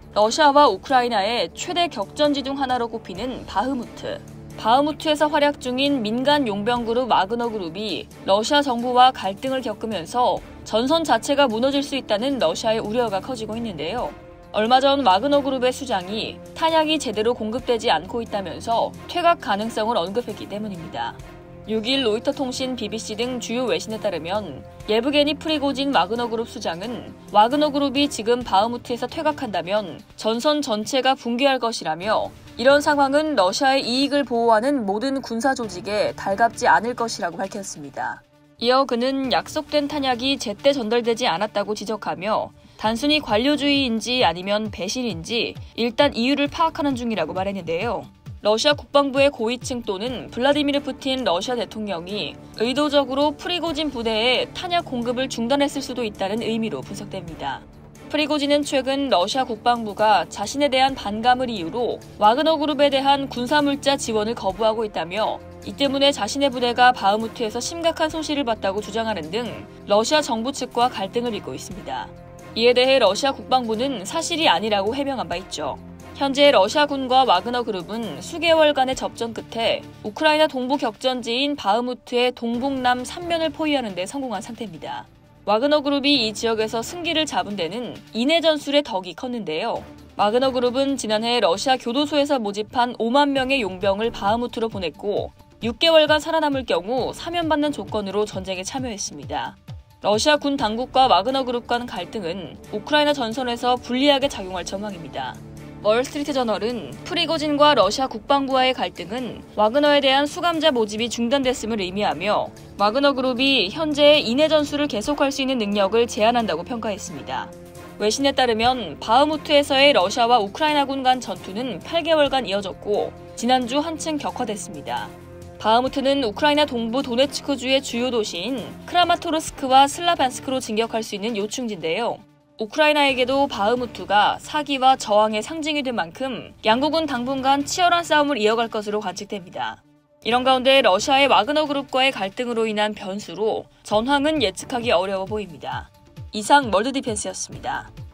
러시아와 우크라이나의 최대 격전지 중 하나로 꼽히는 바흐무트. 바흐무트에서 활약 중인 민간 용병 그룹 와그너 그룹이 러시아 정부와 갈등을 겪으면서 전선 자체가 무너질 수 있다는 러시아의 우려가 커지고 있는데요. 얼마 전 와그너 그룹의 수장이 탄약이 제대로 공급되지 않고 있다면서 퇴각 가능성을 언급했기 때문입니다. 6일 로이터 통신, BBC 등 주요 외신에 따르면 예브게니 프리고진 와그너 그룹 수장은 와그너 그룹이 지금 바흐무트에서 퇴각한다면 전선 전체가 붕괴할 것이라며 이런 상황은 러시아의 이익을 보호하는 모든 군사 조직에 달갑지 않을 것이라고 밝혔습니다. 이어 그는 약속된 탄약이 제때 전달되지 않았다고 지적하며 단순히 관료주의인지 아니면 배신인지 일단 이유를 파악하는 중이라고 말했는데요. 러시아 국방부의 고위층 또는 블라디미르 푸틴 러시아 대통령이 의도적으로 프리고진 부대에 탄약 공급을 중단했을 수도 있다는 의미로 분석됩니다. 프리고진은 최근 러시아 국방부가 자신에 대한 반감을 이유로 와그너 그룹에 대한 군사물자 지원을 거부하고 있다며 이 때문에 자신의 부대가 바흐무트에서 심각한 손실을 봤다고 주장하는 등 러시아 정부 측과 갈등을 빚고 있습니다. 이에 대해 러시아 국방부는 사실이 아니라고 해명한 바 있죠. 현재 러시아군과 와그너 그룹은 수개월간의 접전 끝에 우크라이나 동부 격전지인 바흐무트의 동북남 3면을 포위하는 데 성공한 상태입니다. 와그너 그룹이 이 지역에서 승기를 잡은 데는 인해 전술의 덕이 컸는데요. 와그너 그룹은 지난해 러시아 교도소에서 모집한 5만 명의 용병을 바흐무트로 보냈고 6개월간 살아남을 경우 사면받는 조건으로 전쟁에 참여했습니다. 러시아 군 당국과 와그너 그룹 간 갈등은 우크라이나 전선에서 불리하게 작용할 전망입니다. 월스트리트 저널은 프리고진과 러시아 국방부와의 갈등은 와그너에 대한 수감자 모집이 중단됐음을 의미하며 와그너 그룹이 현재의 인해 전술을 계속할 수 있는 능력을 제한한다고 평가했습니다. 외신에 따르면 바흐무트에서의 러시아와 우크라이나군 간 전투는 8개월간 이어졌고 지난주 한층 격화됐습니다. 바흐무트는 우크라이나 동부 도네츠크주의 주요 도시인 크라마토르스크와 슬라반스크로 진격할 수 있는 요충지인데요. 우크라이나에게도 바흐무트가 사기와 저항의 상징이 된 만큼 양국은 당분간 치열한 싸움을 이어갈 것으로 관측됩니다. 이런 가운데 러시아의 와그너 그룹과의 갈등으로 인한 변수로 전황은 예측하기 어려워 보입니다. 이상 월드디펜스였습니다.